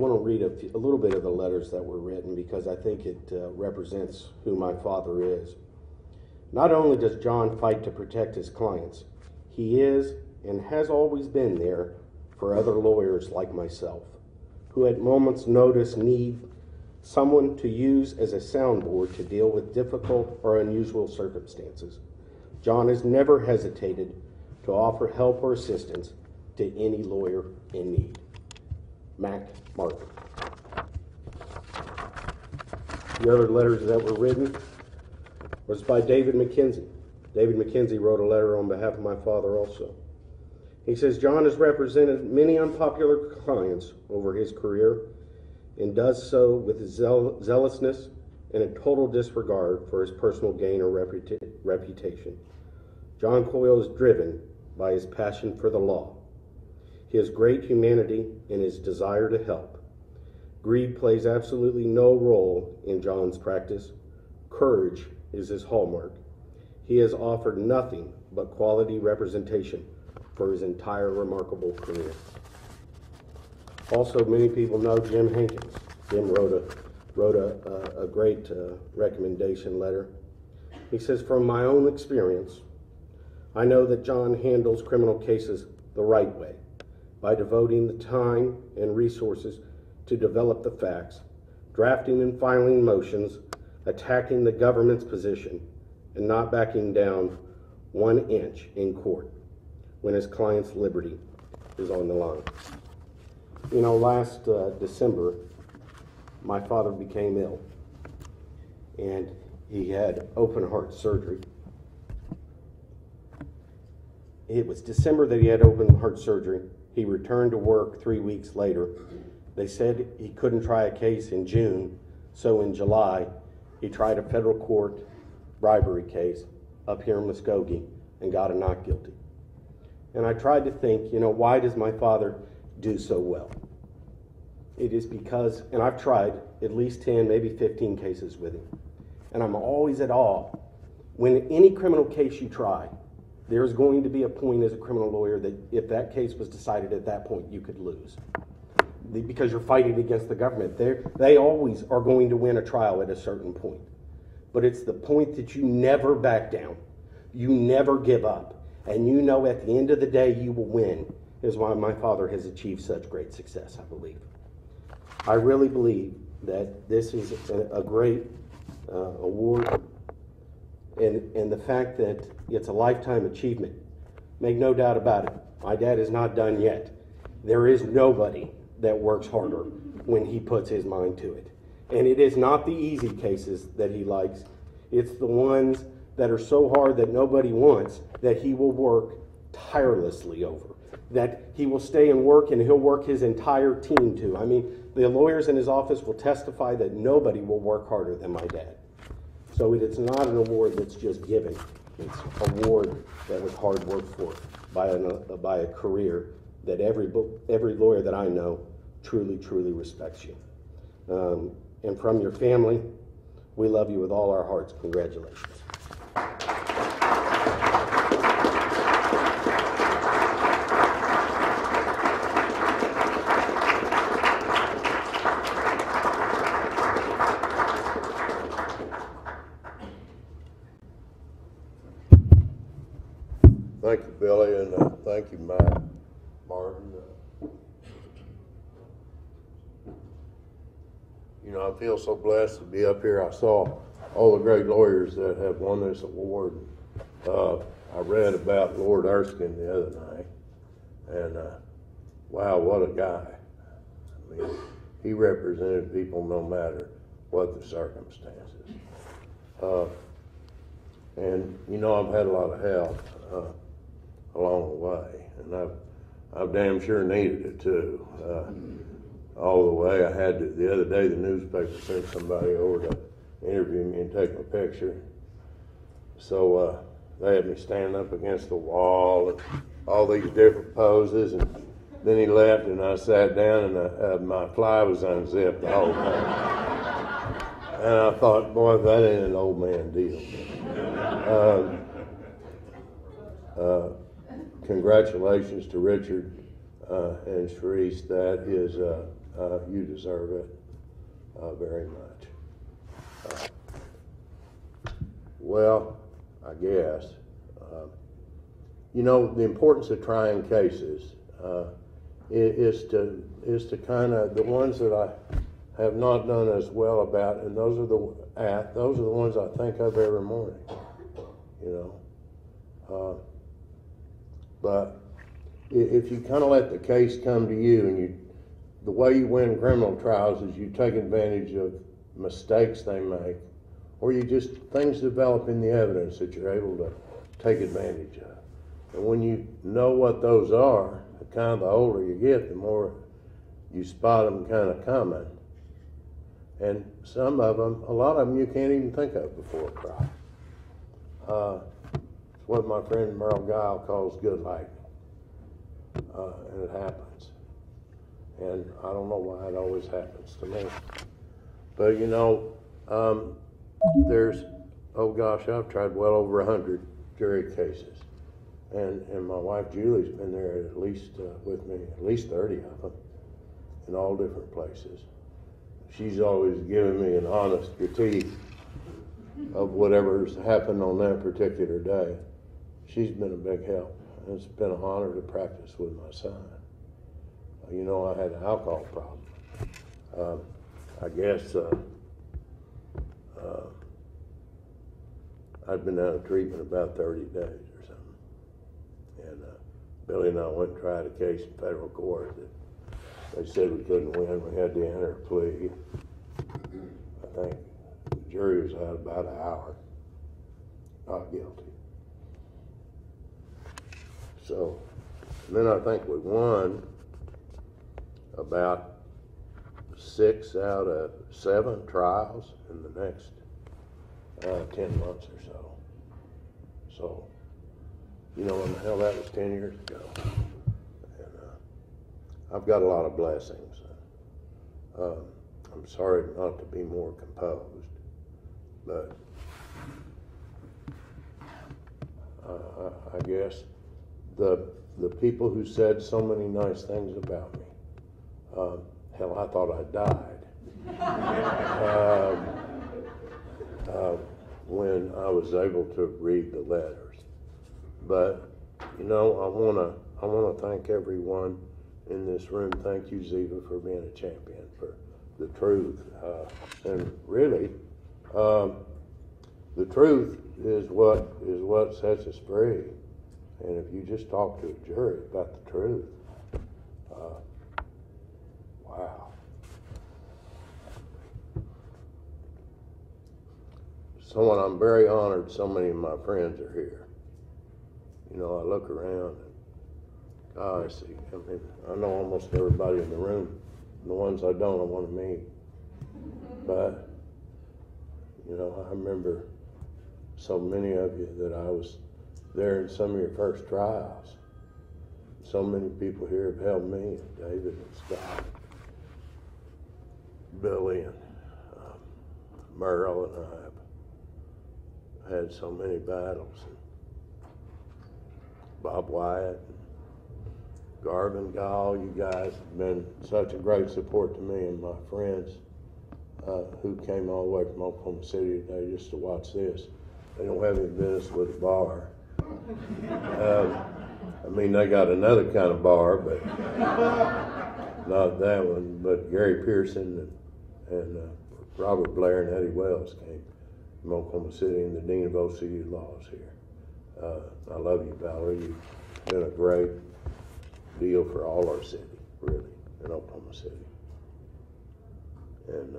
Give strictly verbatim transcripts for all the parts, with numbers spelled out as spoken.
want to read a, few, a little bit of the letters that were written because I think it uh, represents who my father is. Not only does John fight to protect his clients, he is and has always been there for other lawyers like myself, who at moment's notice need someone to use as a soundboard to deal with difficult or unusual circumstances. John has never hesitated to offer help or assistance to any lawyer in need. Mac Martin. The other letters that were written was by David McKenzie. David McKenzie wrote a letter on behalf of my father also. He says, John has represented many unpopular clients over his career and does so with zeal- zealousness and a total disregard for his personal gain or reputa- reputation. John Coyle is driven by his passion for the law, his great humanity, and his desire to help. Greed plays absolutely no role in John's practice. Courage is his hallmark. He has offered nothing but quality representation for his entire remarkable career. Also, many people know Jim Hankins. Jim wrote a, wrote a, a, a great uh, recommendation letter. He says, from my own experience, I know that John handles criminal cases the right way by devoting the time and resources to develop the facts, drafting and filing motions, attacking the government's position, and not backing down one inch in court when his client's liberty is on the line. You know, last uh, December, my father became ill, and he had open heart surgery. It was December that he had open heart surgery. He returned to work three weeks later. They said he couldn't try a case in June, so in July, he tried a federal court bribery case up here in Muskogee and got a not guilty. And I tried to think, you know, why does my father do so well? It is because, and I've tried at least ten, maybe fifteen cases with him, and I'm always at awe. When any criminal case you try, there's going to be a point as a criminal lawyer that if that case was decided at that point, you could lose. Because you're fighting against the government. They're, they always are going to win a trial at a certain point. But it's the point that you never back down. You never give up. And you know at the end of the day you will win, is why my father has achieved such great success, I believe. I really believe that this is a, a great uh, award, and, and the fact that it's a lifetime achievement, make no doubt about it, my dad is not done yet. There is nobody that works harder when he puts his mind to it. And it is not the easy cases that he likes, it's the ones that are so hard that nobody wants that he will work tirelessly over, that he will stay and work and he'll work his entire team to. I mean, the lawyers in his office will testify that nobody will work harder than my dad. So it is not an award that's just given. It's an award that was hard work for by, an, uh, by a career that every, every lawyer that I know truly, truly respects you. Um, and from your family, we love you with all our hearts. Congratulations. Thank you, Billy, and uh, thank you, Matt, Martin. Uh, you know, I feel so blessed to be up here. I saw all the great lawyers that have won this award. Uh, I read about Lord Erskine the other night, and uh, wow, what a guy. I mean, he represented people no matter what the circumstances. Uh, and, you know, I've had a lot of help uh, along the way, and I've, I've damn sure needed it too. Uh, all the way, I had to, the other day the newspaper sent somebody over to interview me and take my picture. So uh, they had me stand up against the wall and all these different poses, and then he left and I sat down and uh, uh, my fly was unzipped the whole time. And I thought, boy, that ain't an old man deal. Um, uh, congratulations to Richard uh, and Sharice. That is uh, Uh, you deserve it uh, very much. Uh, well, I guess, uh, you know, the importance of trying cases uh, is to is to kind of the ones that I have not done as well about, and those are the at those are the ones I think of every morning. You know, uh, but if you kind of let the case come to you, and you, the way you win criminal trials is you take advantage of mistakes they make, or you just, things develop in the evidence that you're able to take advantage of. And when you know what those are, kind of the older you get, the more you spot them kind of coming. And some of them, a lot of them you can't even think of before a trial. Uh, it's what my friend Merle Guile calls good lightning. Uh, and it happens. And I don't know why it always happens to me. But you know, um, there's, oh gosh, I've tried well over a hundred jury cases. And, and my wife Julie's been there at least uh, with me, at least thirty of them, in all different places. She's always given me an honest critique of whatever's happened on that particular day. She's been a big help. And it's been an honor to practice with my son. You know, I had an alcohol problem. Um, I guess uh, uh, I'd been out of treatment about thirty days or something. And uh, Billy and I went and tried a case in federal court that they said we couldn't win. We had to enter a plea. I think the jury was out about an hour. Not guilty. So, and then I think we won about six out of seven trials in the next uh, ten months or so. So, you know, when the hell that was ten years ago. And uh, I've got a lot of blessings. Uh, I'm sorry not to be more composed, but uh, I, I guess the the people who said so many nice things about me, um, hell, I thought I died. um, uh, when I was able to read the letters. But, you know, I want to I want to thank everyone in this room. Thank you, Ziva, for being a champion for the truth. Uh, and really, um, the truth is what is what sets us free. And if you just talk to a jury about the truth, uh, wow. Someone I'm very honored, so many of my friends are here. You know, I look around and, God, I see, I mean, I know almost everybody in the room. The ones I don't, I want to meet. But, you know, I remember so many of you that I was there in some of your first trials. So many people here have helped me, David and Scott, Billy and um, Merle and I have had so many battles. Bob Wyatt, and Garvin Gall, you guys have been such a great support to me and my friends uh, who came all the way from Oklahoma City today just to watch this. They don't have any business with a bar. Um, I mean, they got another kind of bar, but not that one. But Gary Pearson and, and uh, Robert Blair and Eddie Wells came from Oklahoma City, and the Dean of O C D Law is here. Uh, I love you, Valerie. You've been a great deal for all our city, really, in Oklahoma City. And, uh,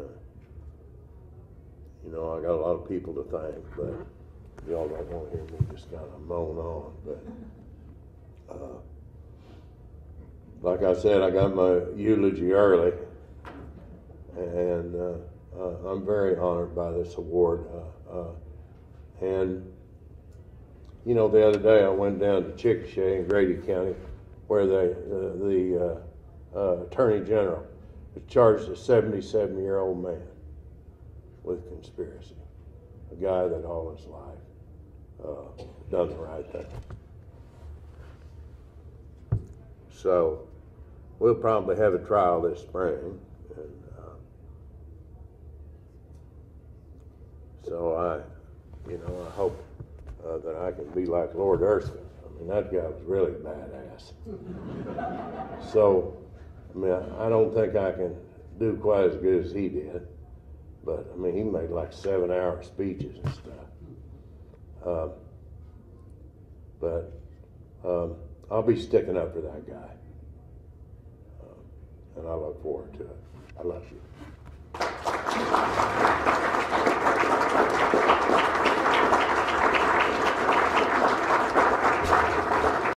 you know, I got a lot of people to thank, but y'all don't want to hear me just kind of moan on. But, uh, like I said, I got my eulogy early, and uh, uh, I'm very honored by this award. Uh, uh, and You know, the other day I went down to Chickasha in Grady County, where they, uh, the uh, uh, Attorney General charged a seventy-seven-year-old man with conspiracy, a guy that all his life uh, done the right thing. So, we'll probably have a trial this spring. And, uh, so I, you know, I hope uh, that I can be like Lord Erskine. I mean, that guy was really badass. So, I mean, I, I don't think I can do quite as good as he did. But, I mean, he made like seven-hour speeches and stuff. Um, but um, I'll be sticking up for that guy. Um, and I look forward to it. I love you.